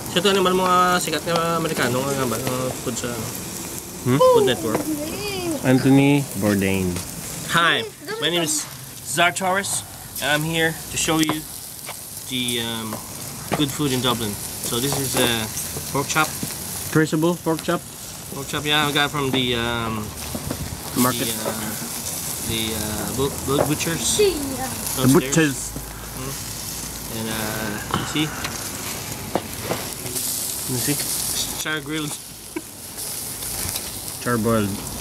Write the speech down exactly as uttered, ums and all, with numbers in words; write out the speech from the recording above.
So ito naman mga sikat na Amerikano nga ba uh, food sa ano? Hmm? Food Network. Anthony Bourdain. Hi, my name is Zar Torres and I'm here to show you the um, good food in Dublin. So this is a uh, pork chop. Traceable pork chop? Pork chop, yeah, I got from the um, market. The, uh, the uh, bu butchers. The butchers. Mm. And uh, you see? You see? Char grilled. Char boiled.